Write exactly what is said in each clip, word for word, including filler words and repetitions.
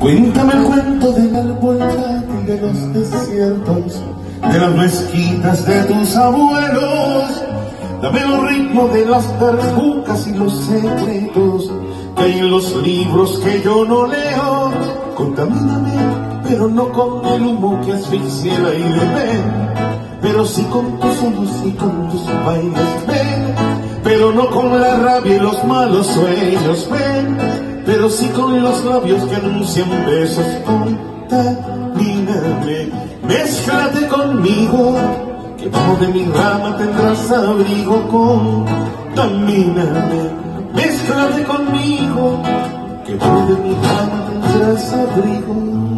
Cuéntame el cuento del árbol dátil de los desiertos, de las mezquitas de tus abuelos. Dame los ritmos de las tarbucas y los secretos que hay en los libros que yo no leo. Contamíname, pero no con el humo que asfixia el aire, ven, pero sí con tus ojos y con tus bailes, ven, pero no con la rabia y los malos sueños, ven, pero sí con los labios que anuncian besos. Contamíname, mézclate conmigo, que bajo de mi rama tendrás abrigo. Contamíname, mézclate conmigo, que bajo de mi rama tendrás abrigo.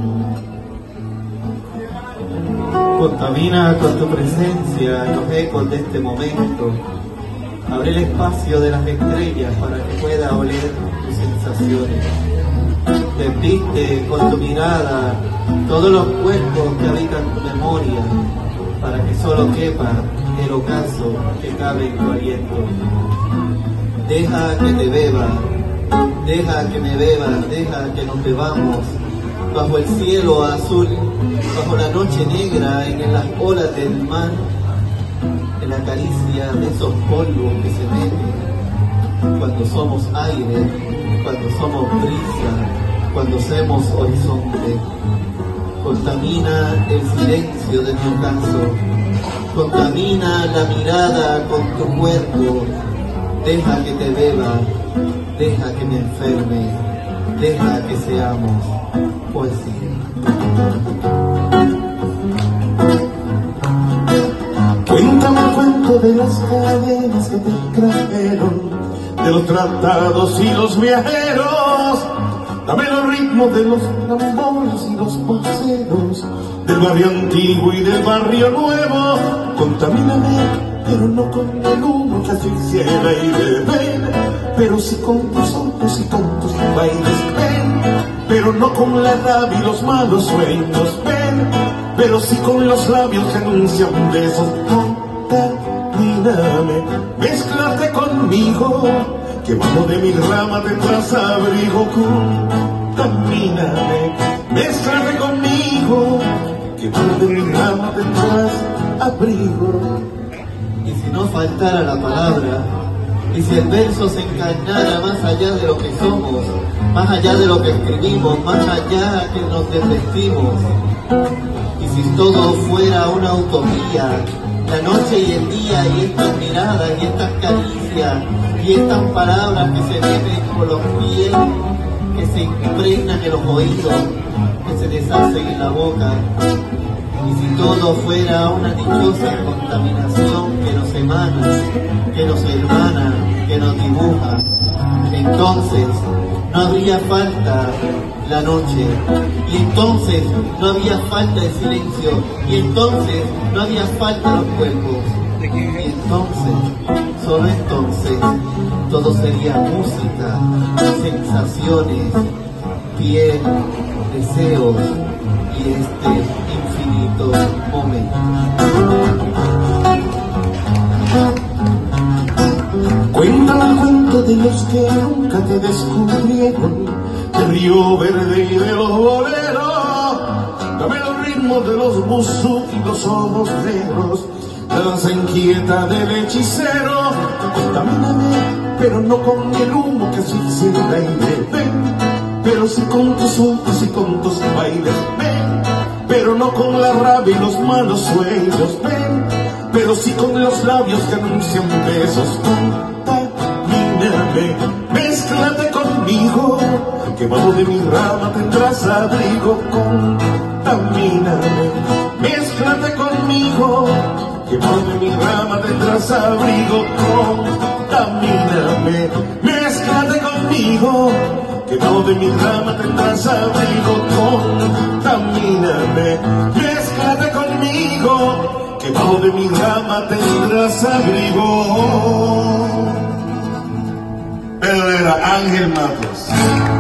Contamina con tu presencia los ecos de este momento. Abre el espacio de las estrellas para que pueda oler tus sensaciones. Desviste con tu mirada todos los cuerpos que habitan tu memoria, para que solo quepa el ocaso que cabe en tu aliento. Deja que te beba, deja que me beba, deja que nos bebamos bajo el cielo azul, bajo la noche negra, en las olas del mar, en la caricia de esos polvos que se meten cuando somos aire, cuando somos brisa, cuando somos horizonte. Contamina el silencio de mi ocaso, contamina la mirada con tu cuerpo. Deja que te beba, deja que me enferme, deja que seamos poesía. Cuéntame el cuento de las cadenas que te trajeron, de los tratados y los viajeros. Dame los ritmos de los tambores y los voceros, del barrio antiguo y del barrio nuevo. Contamíname, pero no con el humo que asfixia el aire, ven, pero sí con tus ojos y con tus bailes, ven, pero no con la rabia y los malos sueños, ven, pero sí con los labios que anuncian besos. Contamíname, mézclate conmigo, que bajo de mi rama tendrás abrigo. Contamíname, mézclate conmigo, que bajo de mi rama tendrás abrigo. Y si no faltara la palabra, y si el verso se encarnara más allá de lo que somos, más allá de lo que escribimos, más allá que nos desvestimos, y si todo fuera una utopía, la noche y el día, y estas miradas, y estas caricias, y estas palabras que se meten por los pies, que se impregnan en los oídos, que se deshacen en la boca, y si todo fuera una dichosa contaminación que nos emana, que nos hermana, que nos dibuja, entonces no habría falta la noche, y entonces no había falta el silencio, y entonces no había falta los cuerpos, y entonces, solo entonces, todo sería música, sensaciones, piel, deseos y este infinito momento. Cuéntame el cuento de los que nunca te descubrieron, del río verde y de los boleros. Dame los ritmos de los buzú y los ojos negros, la danza inquieta del hechicero. Contamíname, pero no con el humo que asfixia el aire, ven, pero sí con tus ojos y con tus bailes, ven, pero no con la rabia y los malos sueños, ven, pero sí con los labios que anuncian besos. Contamíname, mézclate conmigo, que bajo de mi rama tendrás abrigo. Contamíname, mézclate conmigo, que bajo de mi rama tendrás abrigo. Contamíname, mézclate conmigo, que bajo de mi rama tendrás abrigo. Contamíname, mézclate conmigo, que bajo de mi rama tendrás abrigo. Pedro era Ángel Matos.